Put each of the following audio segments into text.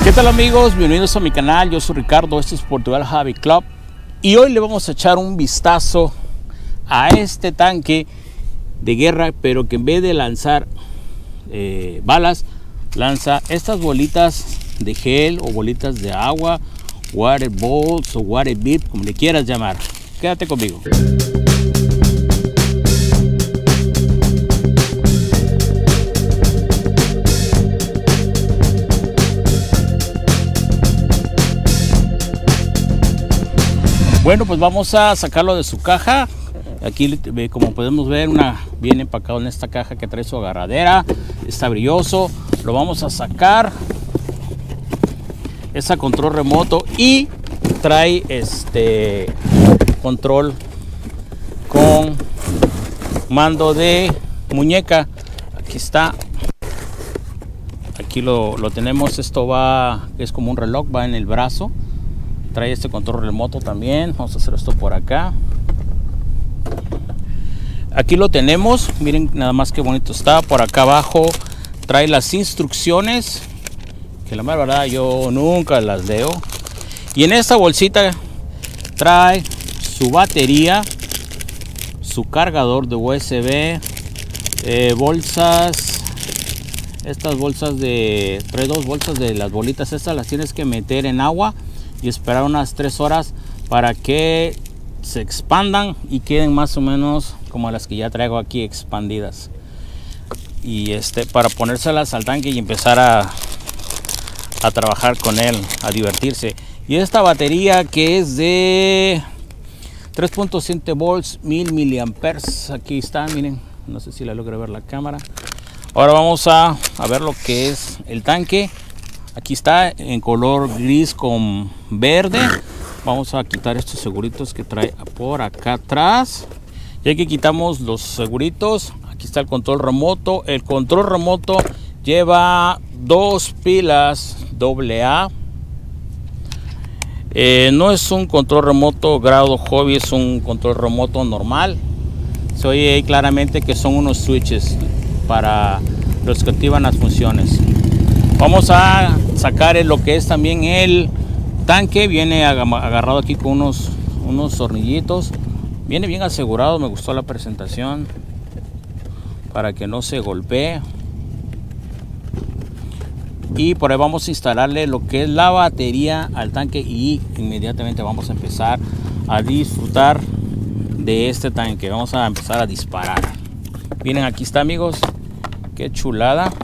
¿Qué tal amigos? Bienvenidos a mi canal, yo soy Ricardo, esto es Portugal Hobby Club y hoy le vamos a echar un vistazo a este tanque de guerra, pero que en vez de lanzar balas, lanza estas bolitas de gel o bolitas de agua, water balls o water bead, como le quieras llamar. Quédate conmigo. Bueno, pues vamos a sacarlo de su caja. Aquí, como podemos ver, viene empacado en esta caja que trae su agarradera. Está brilloso. Lo vamos a sacar. Es a control remoto y trae control con mando de muñeca. Aquí está. Aquí lo tenemos. Esto es como un reloj, va en el brazo. Trae este control remoto también. Vamos a hacer esto por acá. Aquí lo tenemos. Miren nada más qué bonito está. Por acá abajo trae las instrucciones, que la verdad yo nunca las leo. Y en esta bolsita trae su batería, su cargador de USB, bolsas. Estas bolsas trae dos bolsas de las bolitas. Estas las tienes que meter en agua y esperar unas 3 horas para que se expandan y queden más o menos como las que ya traigo aquí expandidas. Y para ponérselas al tanque y empezar a trabajar con él, a divertirse. Y esta batería que es de 3.7 volts, 1000 miliamperes. Aquí está, miren, no sé si la logra ver la cámara. Ahora vamos a ver lo que es el tanque. Aquí está en color gris con verde. Vamos a quitar estos seguritos que trae por acá atrás. Ya que quitamos los seguritos, aquí está el control remoto. El control remoto lleva 2 pilas AA. No es un control remoto grado hobby, es un control remoto normal. Se oye ahí claramente que son unos switches para los que activan las funciones. Vamos a sacar lo que es también el tanque. Viene agarrado aquí con unos tornillitos. Viene bien asegurado, me gustó la presentación para que no se golpee. Y por ahí vamos a instalarle lo que es la batería al tanque y inmediatamente vamos a empezar a disfrutar de este tanque. Vamos a empezar a disparar. Miren, aquí está amigos, qué chulada.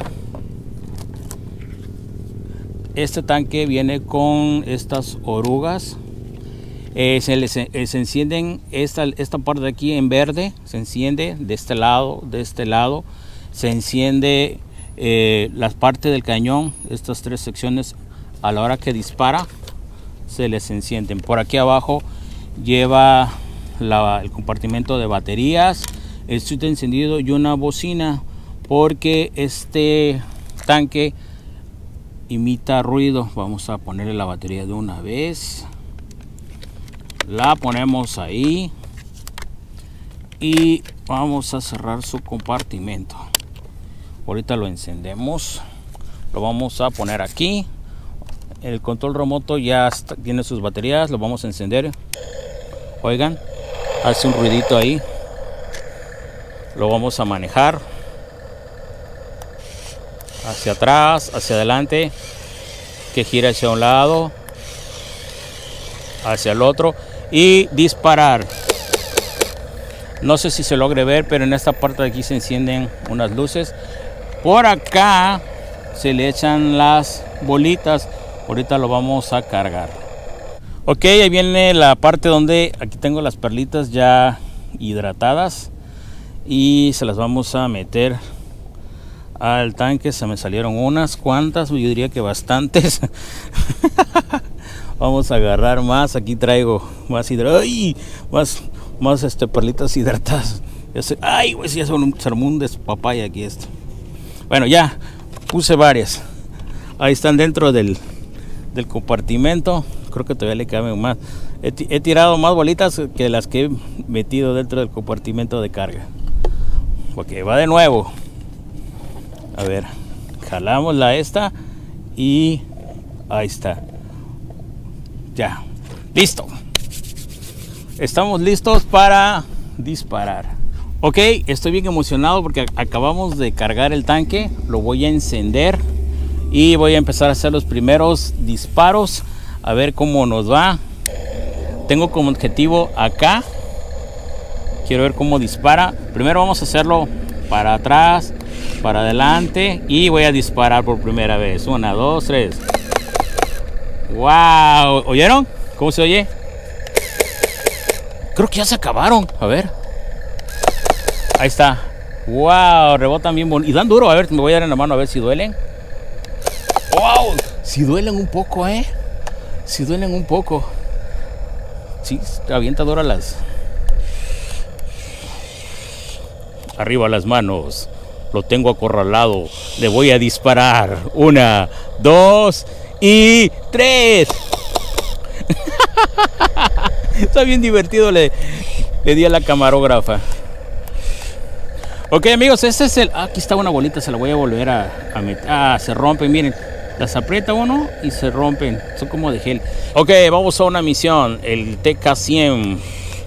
Este tanque viene con estas orugas. Se encienden esta parte de aquí en verde. Se enciende de este lado, Se enciende la parte del cañón. Estas 3 secciones, a la hora que dispara, se les encienden. Por aquí abajo lleva el compartimento de baterías, el switch de encendido y una bocina, porque este tanque imita ruido. Vamos a ponerle la batería de una vez. La ponemos ahí y vamos a cerrar su compartimento. Ahorita lo encendemos. Lo vamos a poner aquí. El control remoto ya tiene sus baterías. Lo vamos a encender. Oigan, hace un ruidito ahí. Lo vamos a manejar hacia atrás, hacia adelante, que gira hacia un lado, hacia el otro y disparar. No sé si se logre ver, pero en esta parte de aquí se encienden unas luces. Por acá se le echan las bolitas. Ahorita lo vamos a cargar. Ok, ahí viene la parte donde aquí tengo las perlitas ya hidratadas y se las vamos a meter al tanque. Se me salieron unas cuantas, yo diría que bastantes. Vamos a agarrar más. Aquí traigo más perlitas hidratadas. Ay, güey, si es un sermón de papaya aquí esto. Bueno, ya puse varias. Ahí están dentro del compartimento. Creo que todavía le caben más. He tirado más bolitas que las que he metido dentro del compartimento de carga. Ok, va de nuevo. A ver, jalamos esta y Ahí está. Ya. Listo. Estamos listos para disparar. Ok, estoy bien emocionado porque acabamos de cargar el tanque. Lo voy a encender y voy a empezar a hacer los primeros disparos. A ver cómo nos va. Tengo como objetivo acá. Quiero ver cómo dispara. Primero vamos a hacerlo para atrás, para adelante. Y voy a disparar por primera vez. 1, 2, 3. ¡Wow! ¿Oyeron? ¿Cómo se oye? Creo que ya se acabaron. A ver. Ahí está. ¡Wow! Rebotan bien bonito. Y dan duro. A ver, me voy a dar en la mano a ver si duelen. ¡Wow! Si duelen un poco, ¿eh? Si duelen un poco. Sí, avienta duro las... Arriba las manos. Lo tengo acorralado. Le voy a disparar. 1, 2 y 3. Está bien divertido. Le di a la camarógrafa. Ok, amigos, este es el... Aquí está una bolita. Se la voy a volver a meter. Se rompen, miren. Las aprieta uno y se rompen. Son como de gel. Ok, vamos a una misión. El TK-100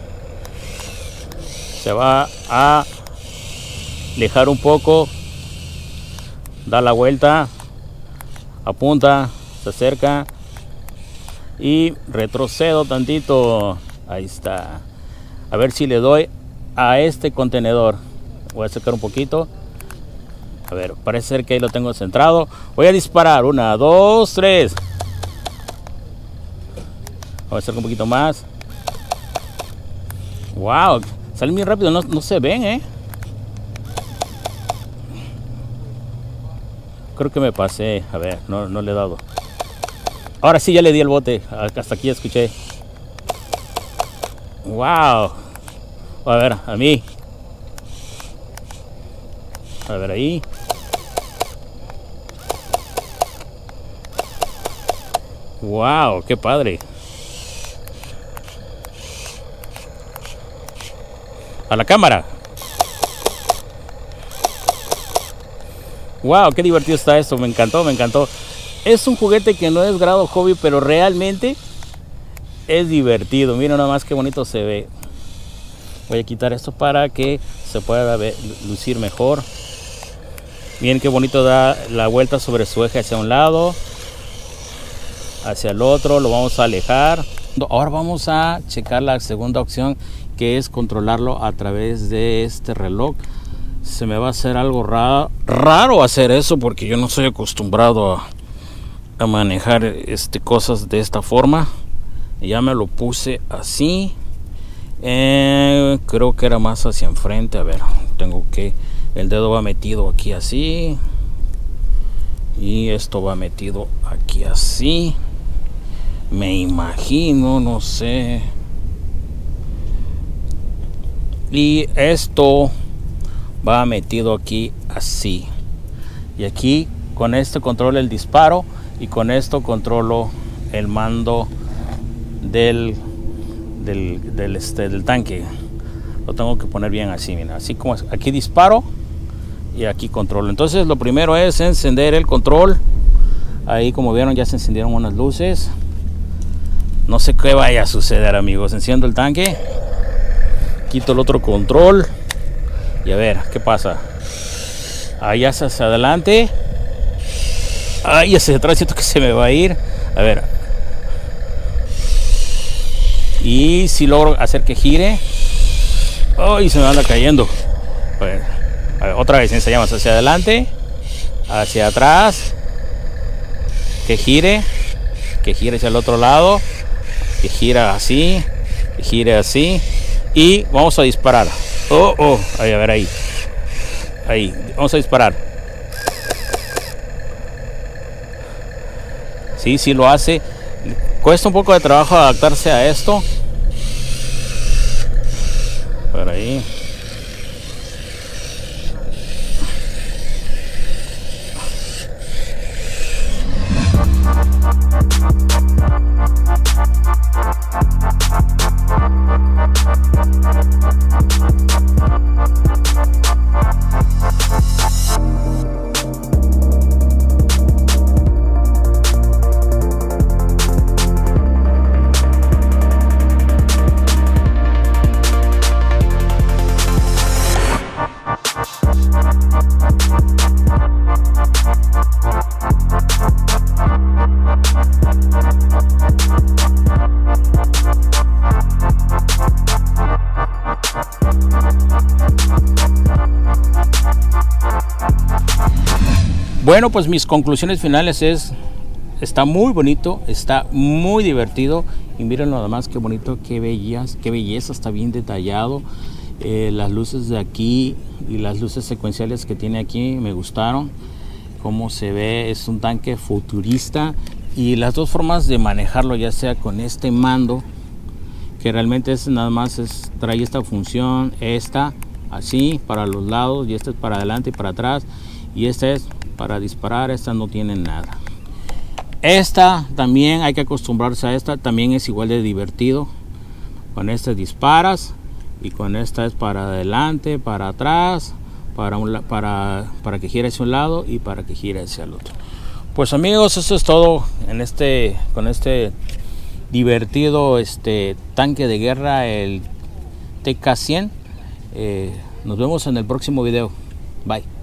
se va a alejar un poco. Da la vuelta. Apunta. Se acerca. Y retrocedo tantito. Ahí está. A ver si le doy a este contenedor. Voy a sacar un poquito. A ver, parece ser que ahí lo tengo centrado. Voy a disparar. 1, 2, 3. Voy a hacer un poquito más. Wow, salen bien rápido. No se ven, Creo que me pasé. A ver, no le he dado. Ahora sí, ya le di el bote. Hasta aquí ya escuché. Wow. A ver, a mí. A ver ahí. Wow, qué padre. A la cámara. Wow, qué divertido está esto. Me encantó, me encantó. Es un juguete que no es grado hobby, pero realmente es divertido. Miren nada más qué bonito se ve. Voy a quitar esto para que se pueda lucir mejor. Miren qué bonito da la vuelta sobre su eje hacia un lado, hacia el otro. Lo vamos a alejar. Ahora vamos a checar la segunda opción, que es controlarlo a través de este reloj. Se me va a hacer algo raro hacer eso porque yo no soy acostumbrado a manejar cosas de esta forma. Ya me lo puse así. Creo que era más hacia enfrente. A ver, tengo que... El dedo va metido aquí así. Y esto va metido aquí así. Me imagino, no sé. Y esto va metido aquí así. Y aquí con esto controlo el disparo. Y con esto controlo el mando del tanque. Lo tengo que poner bien así, mira. Así como aquí disparo y aquí controlo. Entonces lo primero es encender el control. Ahí, como vieron, ya se encendieron unas luces. No sé qué vaya a suceder, amigos. Enciendo el tanque, quito el otro control y a ver qué pasa. Ahí hacia adelante. Ahí hacia atrás siento que se me va a ir. A ver. Y si logro hacer que gire. ¡Ay! Se me anda cayendo. A ver, otra vez enseñamos hacia adelante, hacia atrás, que gire hacia el otro lado, que gira así, que gire así, y vamos a disparar. Ahí, a ver, ahí, vamos a disparar. Sí lo hace. Cuesta un poco de trabajo adaptarse a esto. Por ahí. Bueno, pues mis conclusiones finales es, está muy bonito, está muy divertido y miren nada más qué bonito, qué belleza, está bien detallado. Las luces de aquí y las luces secuenciales que tiene aquí me gustaron. Cómo se ve, es un tanque futurista y las dos formas de manejarlo, ya sea con este mando que realmente es nada más trae esta función, esta así para los lados y esta es para adelante y para atrás y esta es para disparar, esta no tiene nada. Esta también hay que acostumbrarse a esta, también es igual de divertido. Con esta disparas y con esta es para adelante, para atrás, para que gire hacia un lado y para que gire hacia el otro. Pues amigos, eso es todo con este divertido tanque de guerra, el TK-100. Nos vemos en el próximo video. Bye.